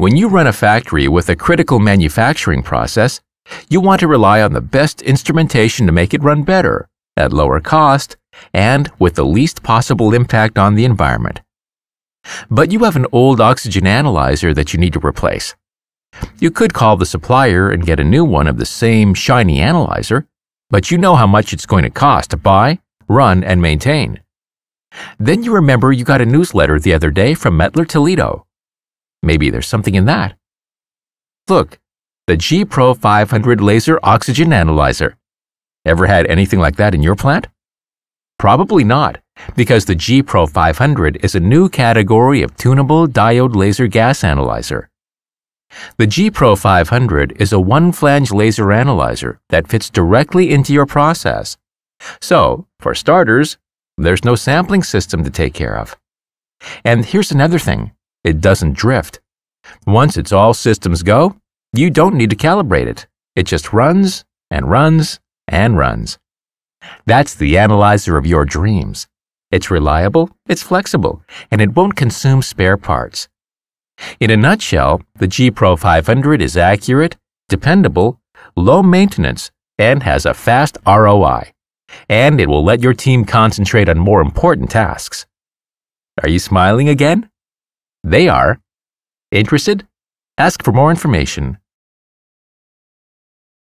When you run a factory with a critical manufacturing process, you want to rely on the best instrumentation to make it run better, at lower cost, and with the least possible impact on the environment. But you have an old oxygen analyzer that you need to replace. You could call the supplier and get a new one of the same shiny analyzer, but you know how much it's going to cost to buy, run, and maintain. Then you remember you got a newsletter the other day from Mettler Toledo. Maybe there's something in that. Look, the GPro 500 Laser Oxygen Analyzer. Ever had anything like that in your plant? Probably not, because the GPro 500 is a new category of Tunable Diode Laser Gas Analyzer. The GPro 500 is a one-flange laser analyzer that fits directly into your process. So, for starters, there's no sampling system to take care of. And here's another thing. It doesn't drift. Once it's all systems go, you don't need to calibrate it. It just runs and runs and runs. That's the analyzer of your dreams. It's reliable, it's flexible, and it won't consume spare parts. In a nutshell, the GPro 500 is accurate, dependable, low maintenance, and has a fast ROI. And it will let your team concentrate on more important tasks. Are you smiling again? They are. Interested? Ask for more information.